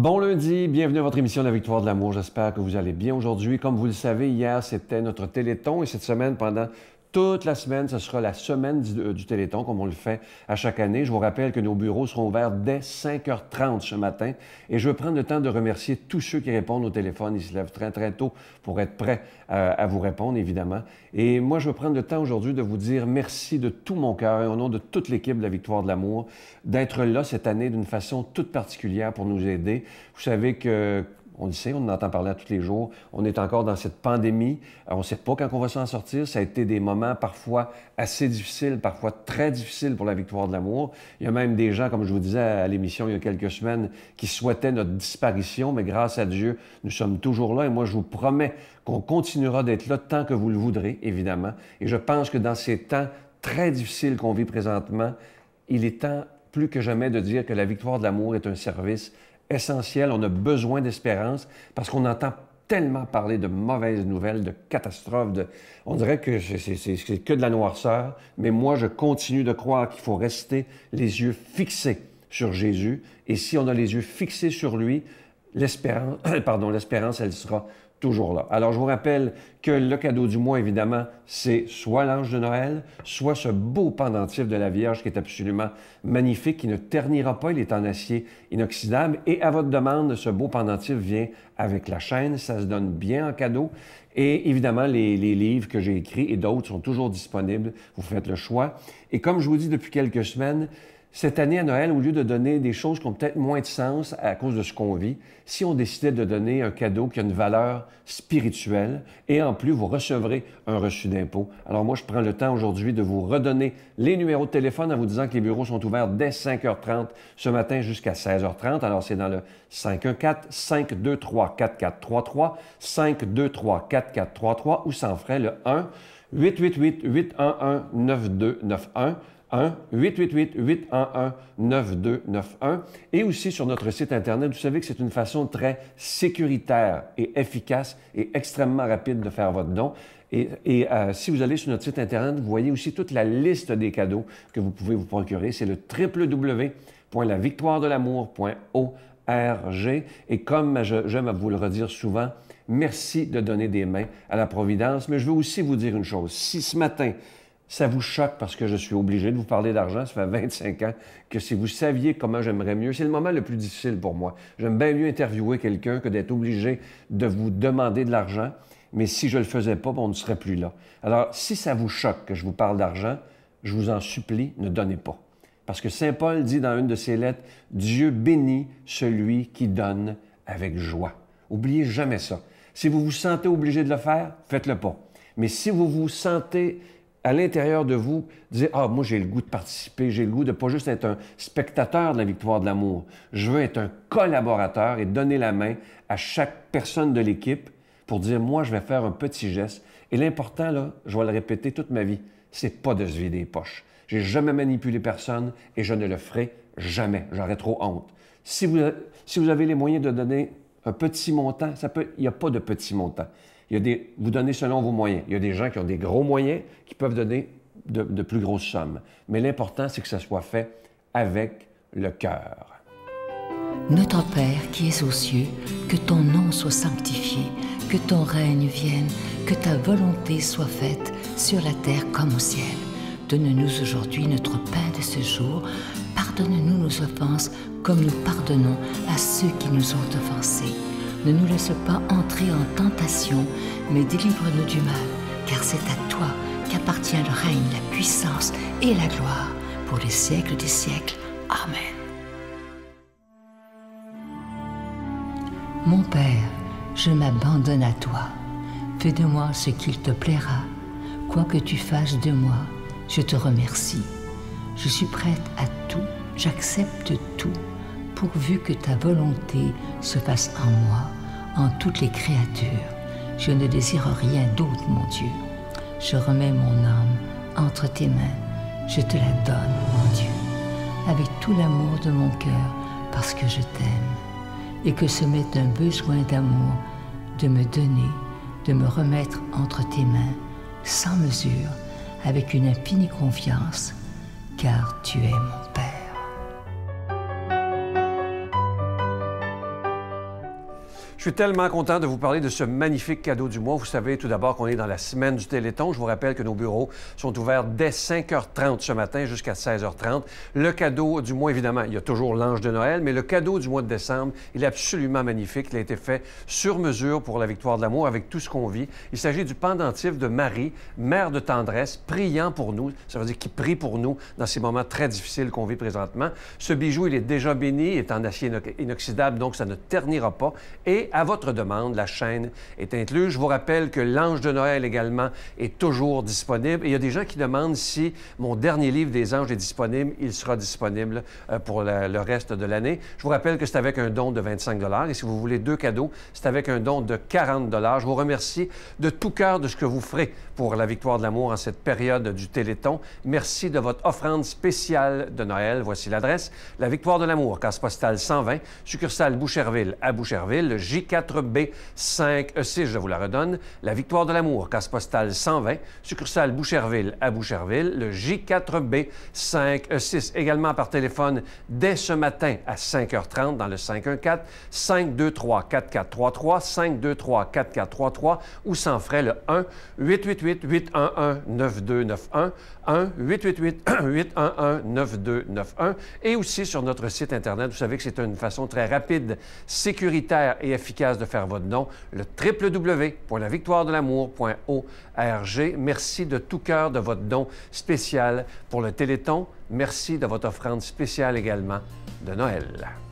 Bon lundi, bienvenue à votre émission La Victoire de l'amour. J'espère que vous allez bien aujourd'hui. Comme vous le savez, hier, c'était notre Téléthon et cette semaine, pendant toute la semaine, ce sera la semaine du Téléthon, comme on le fait à chaque année. Je vous rappelle que nos bureaux seront ouverts dès 5h30 ce matin et je veux prendre le temps de remercier tous ceux qui répondent au téléphone. Ils se lèvent très, très tôt pour être prêts à vous répondre, évidemment. Et moi, je veux prendre le temps aujourd'hui de vous dire merci de tout mon cœur et au nom de toute l'équipe de La Victoire de l'amour d'être là cette année d'une façon toute particulière pour nous aider. Vous savez que on le sait, on en entend parler à tous les jours. On est encore dans cette pandémie. On ne sait pas quand on va s'en sortir. Ça a été des moments parfois assez difficiles, parfois très difficiles pour La Victoire de l'amour. Il y a même des gens, comme je vous disais à l'émission il y a quelques semaines, qui souhaitaient notre disparition, mais grâce à Dieu, nous sommes toujours là. Et moi, je vous promets qu'on continuera d'être là tant que vous le voudrez, évidemment. Et je pense que dans ces temps très difficiles qu'on vit présentement, il est temps plus que jamais de dire que La Victoire de l'amour est un service essentiel. On a besoin d'espérance parce qu'on entend tellement parler de mauvaises nouvelles, de catastrophes. On dirait que c'est que de la noirceur, mais moi, je continue de croire qu'il faut rester les yeux fixés sur Jésus. Et si on a les yeux fixés sur lui, l'espérance, elle sera toujours là. Alors, je vous rappelle que le cadeau du mois, évidemment, c'est soit l'ange de Noël, soit ce beau pendentif de la Vierge qui est absolument magnifique, qui ne ternira pas, il est en acier inoxydable. Et à votre demande, ce beau pendentif vient avec la chaîne, ça se donne bien en cadeau. Et évidemment, les livres que j'ai écrits et d'autres sont toujours disponibles, vous faites le choix. Et comme je vous dis depuis quelques semaines, cette année à Noël, au lieu de donner des choses qui ont peut-être moins de sens à cause de ce qu'on vit, si on décidait de donner un cadeau qui a une valeur spirituelle et en plus, vous recevrez un reçu d'impôt. Alors moi, je prends le temps aujourd'hui de vous redonner les numéros de téléphone en vous disant que les bureaux sont ouverts dès 5h30 ce matin jusqu'à 16h30. Alors c'est dans le 514-523-4433, 523-4433 ou sans frais le 1-888-811-9291. 1-888-811-9291 et aussi sur notre site Internet. Vous savez que c'est une façon très sécuritaire et efficace et extrêmement rapide de faire votre don. Et si vous allez sur notre site Internet, vous voyez aussi toute la liste des cadeaux que vous pouvez vous procurer. C'est le www.lavictoiredelamour.org. Et comme j'aime à vous le redire souvent, merci de donner des mains à la Providence. Mais je veux aussi vous dire une chose. Si ce matin, ça vous choque parce que je suis obligé de vous parler d'argent. Ça fait 25 ans que si vous saviez comment j'aimerais mieux, c'est le moment le plus difficile pour moi. J'aime bien mieux interviewer quelqu'un que d'être obligé de vous demander de l'argent. Mais si je ne le faisais pas, on ne serait plus là. Alors, si ça vous choque que je vous parle d'argent, je vous en supplie, ne donnez pas. Parce que Saint Paul dit dans une de ses lettres, « Dieu bénit celui qui donne avec joie. » Oubliez jamais ça. Si vous vous sentez obligé de le faire, faites-le pas. Mais si vous vous sentez à l'intérieur de vous, dire « Ah, moi, j'ai le goût de participer, j'ai le goût de pas juste être un spectateur de la victoire de l'amour. Je veux être un collaborateur et donner la main à chaque personne de l'équipe pour dire « Moi, je vais faire un petit geste. » Et l'important, là, je vais le répéter toute ma vie, c'est pas de se vider les poches. J'ai jamais manipulé personne et je ne le ferai jamais. J'aurais trop honte. Si vous avez les moyens de donner un petit montant, il n'y a pas de petit montant. Vous donnez selon vos moyens. Il y a des gens qui ont des gros moyens qui peuvent donner de plus grosses sommes. Mais l'important, c'est que ça soit fait avec le cœur. Notre Père qui es aux cieux, que ton nom soit sanctifié, que ton règne vienne, que ta volonté soit faite sur la terre comme au ciel. Donne-nous aujourd'hui notre pain de ce jour. Pardonne-nous nos offenses comme nous pardonnons à ceux qui nous ont offensés. Ne nous laisse pas entrer en tentation, mais délivre-nous du mal, car c'est à toi qu'appartient le règne, la puissance et la gloire, pour les siècles des siècles. Amen. Mon Père, je m'abandonne à toi. Fais de moi ce qu'il te plaira. Quoi que tu fasses de moi, je te remercie. Je suis prête à tout, j'accepte tout, pourvu que ta volonté se fasse en moi, en toutes les créatures. Je ne désire rien d'autre, mon Dieu. Je remets mon âme entre tes mains. Je te la donne, mon Dieu, avec tout l'amour de mon cœur, parce que je t'aime, et que ce m'est un besoin d'amour de me donner, de me remettre entre tes mains, sans mesure, avec une infinie confiance, car tu es mon Père. Je suis tellement content de vous parler de ce magnifique cadeau du mois. Vous savez tout d'abord qu'on est dans la semaine du Téléthon. Je vous rappelle que nos bureaux sont ouverts dès 5h30 ce matin jusqu'à 16h30. Le cadeau du mois, évidemment, il y a toujours l'ange de Noël, mais le cadeau du mois de décembre, il est absolument magnifique. Il a été fait sur mesure pour la victoire de l'amour avec tout ce qu'on vit. Il s'agit du pendentif de Marie, mère de tendresse, priant pour nous. Ça veut dire qu'il prie pour nous dans ces moments très difficiles qu'on vit présentement. Ce bijou, il est déjà béni, il est en acier inoxydable, donc ça ne ternira pas. Et à votre demande, la chaîne est incluse. Je vous rappelle que l'ange de Noël également est toujours disponible. Et il y a des gens qui demandent si mon dernier livre des anges est disponible. Il sera disponible pour le reste de l'année. Je vous rappelle que c'est avec un don de 25 $. Et si vous voulez 2 cadeaux, c'est avec un don de 40 $. Je vous remercie de tout cœur de ce que vous ferez pour la victoire de l'amour en cette période du Téléthon. Merci de votre offrande spéciale de Noël. Voici l'adresse. La victoire de l'amour, case postale 120, succursale Boucherville à Boucherville, le J4B 5E6, je vous la redonne. La victoire de l'amour, case postale 120, succursale Boucherville à Boucherville, le J4B 5E6. Également par téléphone dès ce matin à 5h30 dans le 514-523-4433, 523-4433 ou sans frais le 1-888-811-9291, 1-888-811-9291 et aussi sur notre site Internet. Vous savez que c'est une façon très rapide, sécuritaire et efficace de faire votre don, le www.lavictoiredelamour.org. Merci de tout cœur de votre don spécial pour le Téléthon. Merci de votre offrande spéciale également de Noël.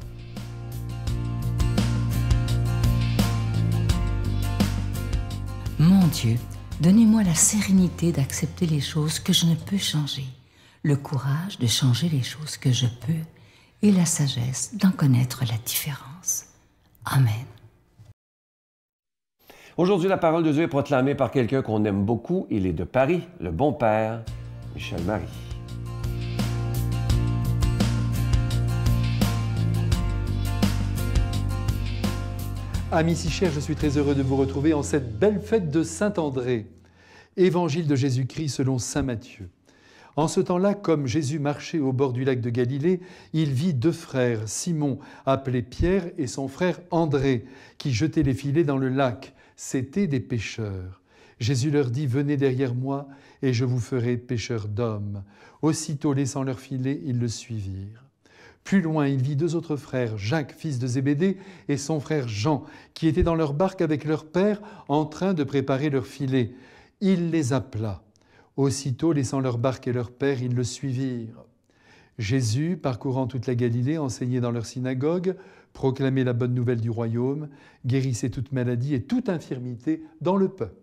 Mon Dieu, donnez-moi la sérénité d'accepter les choses que je ne peux changer, le courage de changer les choses que je peux et la sagesse d'en connaître la différence. Amen. Aujourd'hui, la parole de Dieu est proclamée par quelqu'un qu'on aime beaucoup. Il est de Paris, le bon père, Michel Marie. Amis si chers, je suis très heureux de vous retrouver en cette belle fête de Saint-André. Évangile de Jésus-Christ selon saint Matthieu. En ce temps-là, comme Jésus marchait au bord du lac de Galilée, il vit 2 frères, Simon, appelé Pierre, et son frère André, qui jetaient les filets dans le lac. C'étaient des pêcheurs. Jésus leur dit « Venez derrière moi, et je vous ferai pêcheurs d'hommes. » Aussitôt, laissant leurs filets, ils le suivirent. Plus loin, il vit 2 autres frères, Jacques, fils de Zébédée, et son frère Jean, qui étaient dans leur barque avec leur père, en train de préparer leurs filets. Il les appela. Aussitôt, laissant leur barque et leur père, ils le suivirent. Jésus, parcourant toute la Galilée, enseignait dans leur synagogue, proclamait la bonne nouvelle du royaume, guérissait toute maladie et toute infirmité dans le peuple.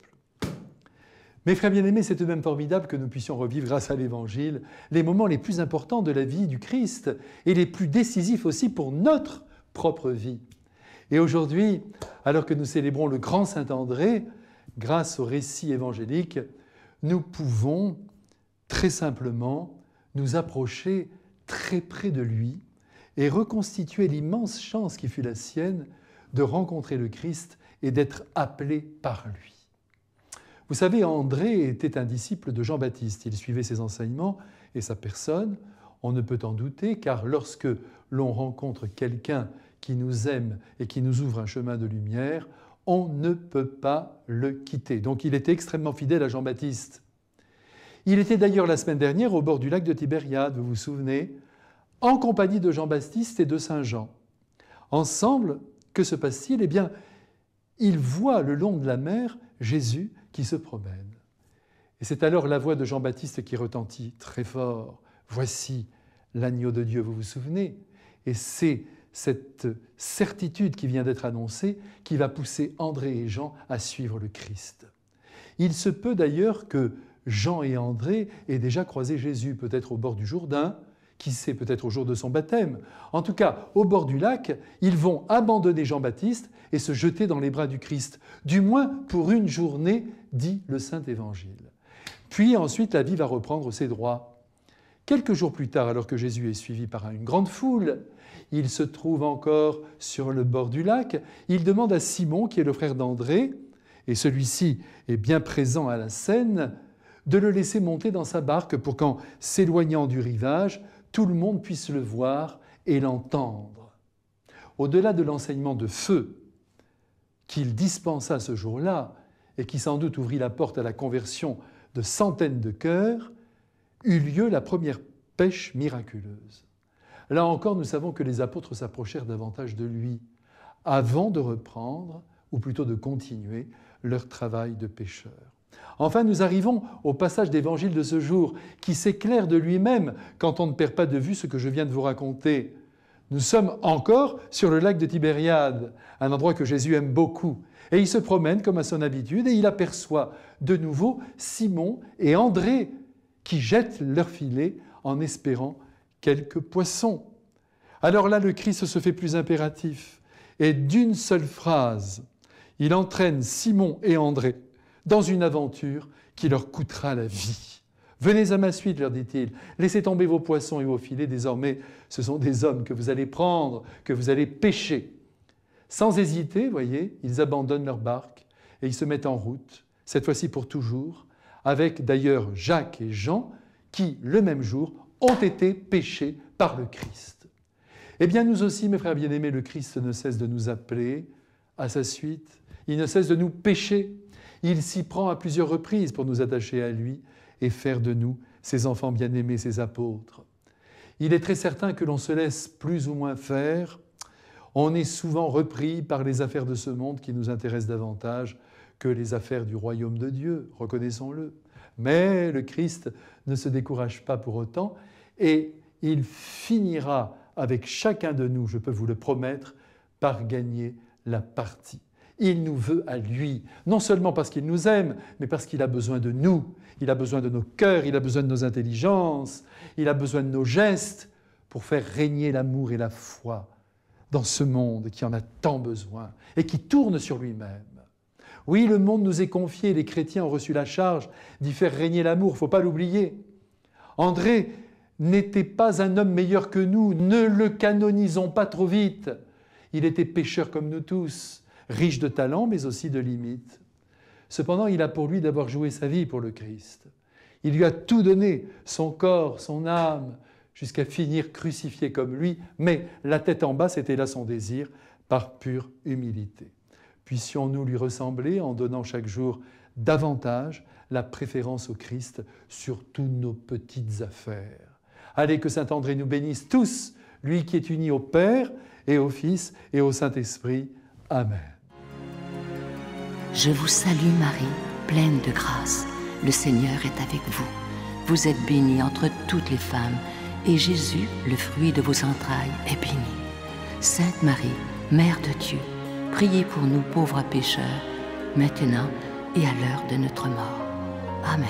Mes frères bien-aimés, c'est tout de même formidable que nous puissions revivre, grâce à l'Évangile, les moments les plus importants de la vie du Christ et les plus décisifs aussi pour notre propre vie. Et aujourd'hui, alors que nous célébrons le grand Saint-André, grâce au récit évangélique, nous pouvons très simplement nous approcher très près de lui et reconstituer l'immense chance qui fut la sienne de rencontrer le Christ et d'être appelé par lui. Vous savez, André était un disciple de Jean-Baptiste. Il suivait ses enseignements et sa personne. On ne peut en douter, car lorsque l'on rencontre quelqu'un qui nous aime et qui nous ouvre un chemin de lumière, on ne peut pas le quitter. Donc il était extrêmement fidèle à Jean-Baptiste. Il était d'ailleurs la semaine dernière au bord du lac de Tibériade, vous vous souvenez, en compagnie de Jean-Baptiste et de Saint Jean. Ensemble, que se passe-t-il ? Eh bien, il voit le long de la mer Jésus qui se promène. Et c'est alors la voix de Jean-Baptiste qui retentit très fort. « Voici l'agneau de Dieu », vous vous souvenez ? Et c'est cette certitude qui vient d'être annoncée qui va pousser André et Jean à suivre le Christ. Il se peut d'ailleurs que Jean et André aient déjà croisé Jésus, peut-être au bord du Jourdain, qui sait, peut-être au jour de son baptême. En tout cas, au bord du lac, ils vont abandonner Jean-Baptiste et se jeter dans les bras du Christ, du moins pour une journée, dit le Saint-Évangile. Puis ensuite, la vie va reprendre ses droits. Quelques jours plus tard, alors que Jésus est suivi par une grande foule, il se trouve encore sur le bord du lac. Il demande à Simon, qui est le frère d'André, et celui-ci est bien présent à la scène, de le laisser monter dans sa barque pour qu'en s'éloignant du rivage, tout le monde puisse le voir et l'entendre. Au-delà de l'enseignement de feu qu'il dispensa ce jour-là, et qui sans doute ouvrit la porte à la conversion de centaines de cœurs, eut lieu la première pêche miraculeuse. Là encore, nous savons que les apôtres s'approchèrent davantage de lui avant de reprendre, ou plutôt de continuer, leur travail de pêcheurs. Enfin, nous arrivons au passage d'évangile de ce jour qui s'éclaire de lui-même quand on ne perd pas de vue ce que je viens de vous raconter. Nous sommes encore sur le lac de Tibériade, un endroit que Jésus aime beaucoup. Et il se promène comme à son habitude et il aperçoit de nouveau Simon et André qui jettent leur filet en espérant quelques poissons. Alors là, le Christ se fait plus impératif et d'une seule phrase, il entraîne Simon et André dans une aventure qui leur coûtera la vie. « Venez à ma suite, leur dit-il, laissez tomber vos poissons et vos filets, désormais ce sont des hommes que vous allez prendre, que vous allez pêcher. » Sans hésiter, voyez, ils abandonnent leur barque et ils se mettent en route, cette fois-ci pour toujours, avec d'ailleurs Jacques et Jean qui, le même jour, ont été pêchés par le Christ. Eh bien, nous aussi, mes frères bien-aimés, le Christ ne cesse de nous appeler à sa suite, il ne cesse de nous pêcher. Il s'y prend à plusieurs reprises pour nous attacher à lui et faire de nous ses enfants bien-aimés, ses apôtres. Il est très certain que l'on se laisse plus ou moins faire. On est souvent repris par les affaires de ce monde qui nous intéressent davantage que les affaires du royaume de Dieu, reconnaissons-le. Mais le Christ ne se décourage pas pour autant et il finira avec chacun de nous, je peux vous le promettre, par gagner la partie. Il nous veut à lui, non seulement parce qu'il nous aime, mais parce qu'il a besoin de nous. Il a besoin de nos cœurs, il a besoin de nos intelligences, il a besoin de nos gestes pour faire régner l'amour et la foi dans ce monde qui en a tant besoin et qui tourne sur lui-même. Oui, le monde nous est confié, les chrétiens ont reçu la charge d'y faire régner l'amour, il ne faut pas l'oublier. André n'était pas un homme meilleur que nous, ne le canonisons pas trop vite. Il était pécheur comme nous tous, riche de talent mais aussi de limites. Cependant, il a pour lui d'avoir joué sa vie pour le Christ. Il lui a tout donné, son corps, son âme, jusqu'à finir crucifié comme lui, mais la tête en bas, c'était là son désir, par pure humilité. Puissions-nous lui ressembler en donnant chaque jour davantage la préférence au Christ sur toutes nos petites affaires. Allez, que saint André nous bénisse tous, lui qui est uni au Père et au Fils et au Saint-Esprit. Amen. Je vous salue Marie, pleine de grâce. Le Seigneur est avec vous. Vous êtes bénie entre toutes les femmes, et Jésus, le fruit de vos entrailles, est béni. Sainte Marie, Mère de Dieu, priez pour nous pauvres pécheurs, maintenant et à l'heure de notre mort. Amen.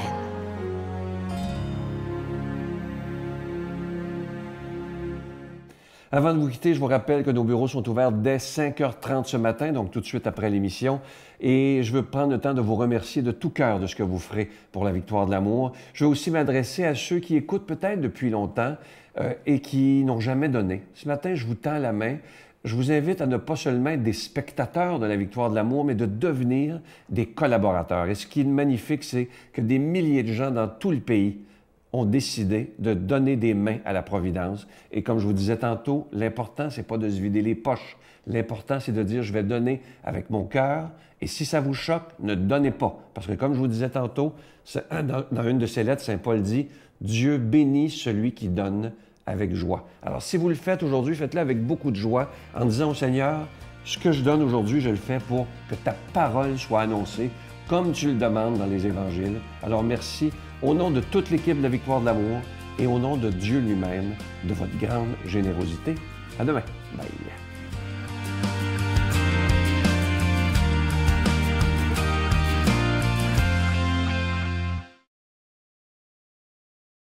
Avant de vous quitter, je vous rappelle que nos bureaux sont ouverts dès 5h30 ce matin, donc tout de suite après l'émission. Et je veux prendre le temps de vous remercier de tout cœur de ce que vous ferez pour la victoire de l'amour. Je veux aussi m'adresser à ceux qui écoutent peut-être depuis longtemps et qui n'ont jamais donné. Ce matin, je vous tends la main. Je vous invite à ne pas seulement être des spectateurs de la victoire de l'amour, mais de devenir des collaborateurs. Et ce qui est magnifique, c'est que des milliers de gens dans tout le pays ont décidé de donner des mains à la Providence. Et comme je vous disais tantôt, l'important, c'est pas de se vider les poches. L'important, c'est de dire, je vais donner avec mon cœur. Et si ça vous choque, ne donnez pas. Parce que comme je vous disais tantôt, dans une de ses lettres, Saint Paul dit, Dieu bénit celui qui donne avec joie. Alors, si vous le faites aujourd'hui, faites-le avec beaucoup de joie en disant au Seigneur, ce que je donne aujourd'hui, je le fais pour que ta parole soit annoncée comme tu le demandes dans les évangiles. Alors, merci au nom de toute l'équipe de la Victoire de l'amour et au nom de Dieu lui-même, de votre grande générosité. À demain. Bye.